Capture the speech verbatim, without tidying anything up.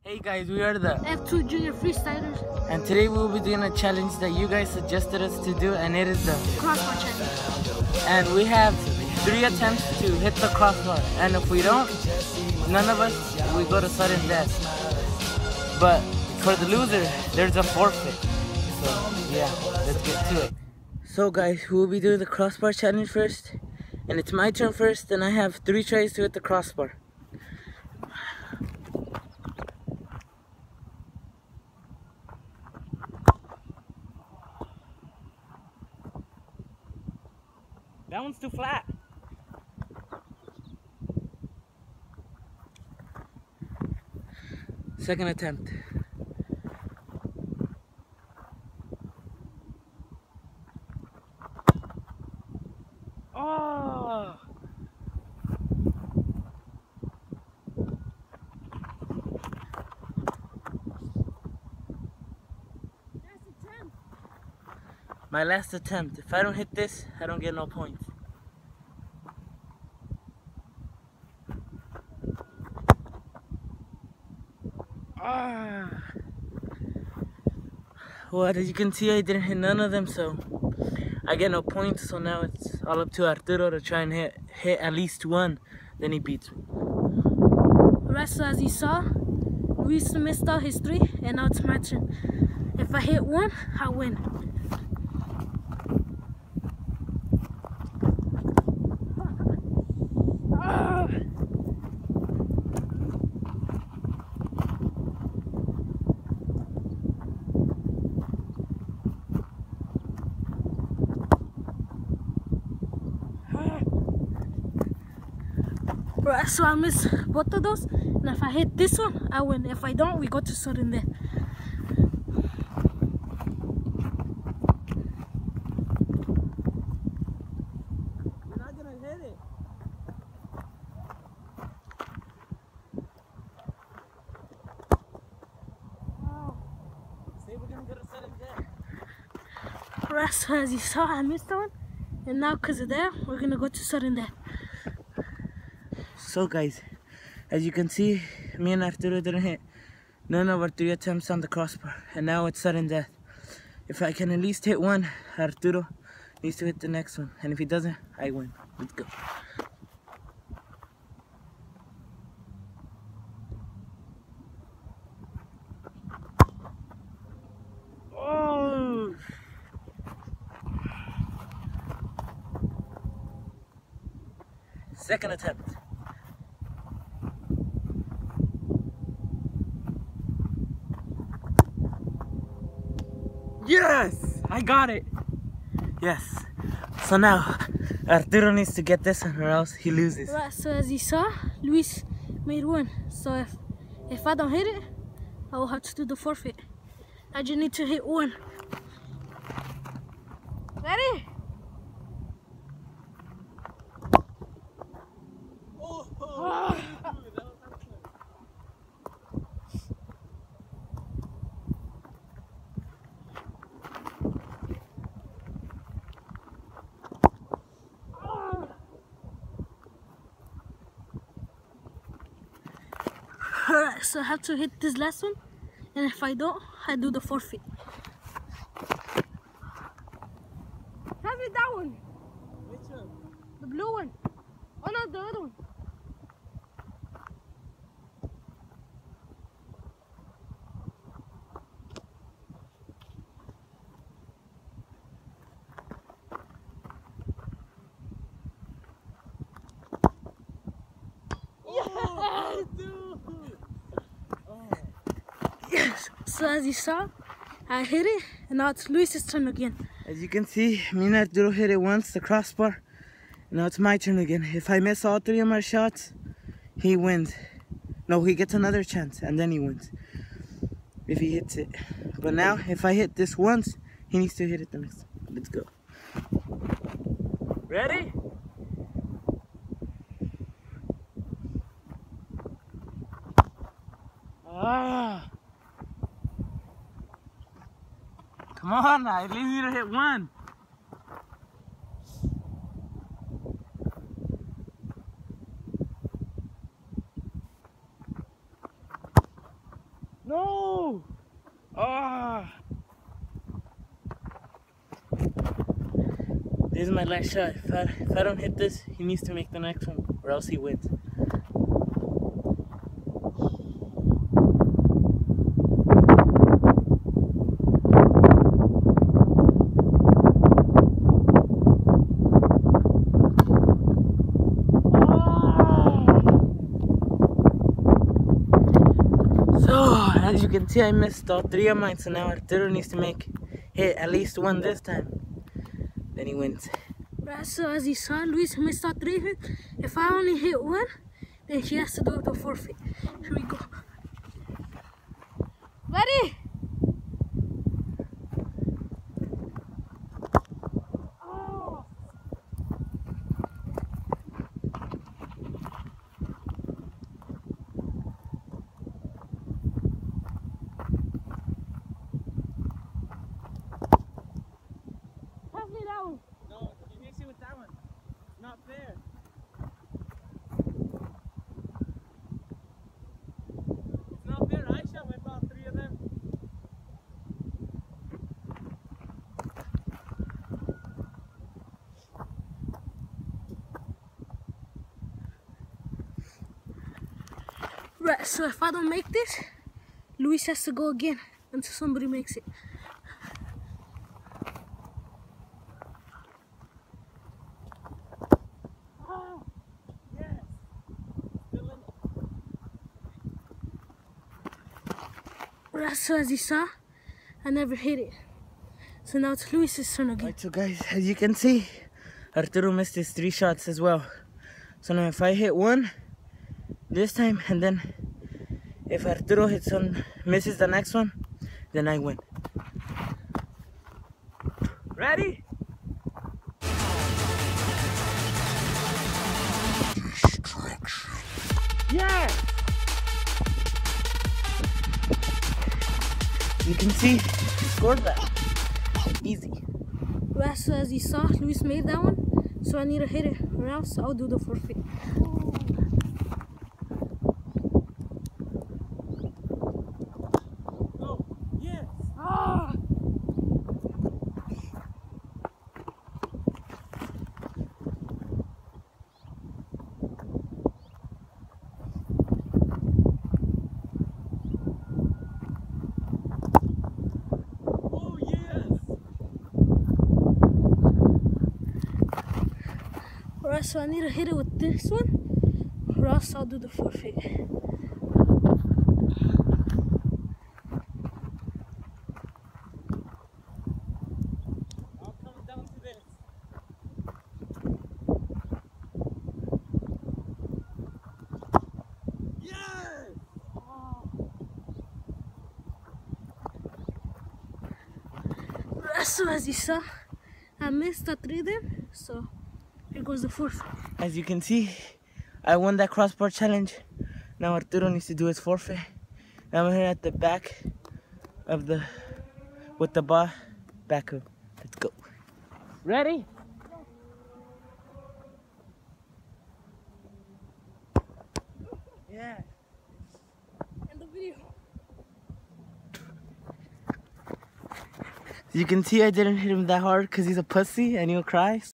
Hey guys, we are the F two Junior Freestylers and today we will be doing a challenge that you guys suggested us to do, and it is the Crossbar Challenge. and we have three attempts to hit the crossbar, and if we don't, none of us, we go to sudden death. But for the loser, there's a forfeit. So yeah, let's get to it. So guys, we will be doing the crossbar challenge first, and it's my turn first, and I have three tries to hit the crossbar. That one's too flat. Second attempt. Oh! Last attempt. My last attempt. If I don't hit this, I don't get no points. Ah! Well, as you can see, I didn't hit none of them, so I get no points. So now it's all up to Arturo to try and hit hit at least one. Then he beats me. Rest as you saw, Luis missed out his three, and now it's my turn. If I hit one, I win. Ah. Right, so I miss both of those, and if I hit this one, I win. If I don't, we go to sudden death. You're not gonna hit it. Wow. Say we're gonna go to sudden death. Right, so as you saw, I missed that one, and now because of that, we're gonna go to sudden death. So guys, as you can see, me and Arturo didn't hit none of our three attempts on the crossbar, and now it's sudden death. If I can at least hit one, Arturo needs to hit the next one, and if he doesn't, I win. Let's go. Oh! Second attempt. Yes! I got it! Yes. So now, Arturo needs to get this one or else he loses. Right, so as you saw, Luis made one. So if, if I don't hit it, I will have to do the forfeit. I just need to hit one. Ready? Oh, Oh. Alright, so I have to hit this last one, and if I don't, I do the forfeit. Have it that one. Which one? The blue one. Oh no, the other one. Oh, dude! Oh. Yes. So as you saw, I hit it, and now it's Luis's turn again. As you can see, me and Arturo hit it once, the crossbar. Now it's my turn again. If I miss all three of my shots, he wins. No, he gets another chance, and then he wins. If he hits it. But now, if I hit this once, he needs to hit it the next time. Let's go. Ready? Ah! Come on, I leave you to hit one. No! Ah! This is my last shot. If I, if I don't hit this, he needs to make the next one, or else he wins. As you can see, I missed all three of mine, so now Arturo needs to make hit at least one this time. Then he wins. Right, so as you saw, Luis missed all three of it. If I only hit one, then he has to do the forfeit. Here we go. Ready? Oh. No, you mix it with that one. It's not fair. It's not fair. I shot with all three of them. Right, so if I don't make this, Luis has to go again until somebody makes it. Right, so as you saw, I never hit it. So now it's Luis's turn again. Alright, so guys, as you can see, Arturo missed his three shots as well. So now if I hit one this time, and then if Arturo hits one, misses the next one, then I win. Ready? Yeah! You can see, he scored that. Easy. Right, so as you saw, Luis made that one. So I need to hit it, or else I'll do the forfeit. Go. Yes. Ah! Alright, so I need to hit it with this one, or else I'll do the forfeit. I'll come down to this. Yes! Oh. Alright, so as you saw, I missed the three there, so here goes the fourth. As you can see, I won that crossbar challenge. Now Arturo needs to do his forfeit. Now I'm here at the back of the, with the bar back up. Let's go. Ready? Yeah. End the video. You can see I didn't hit him that hard because he's a pussy and he'll cry.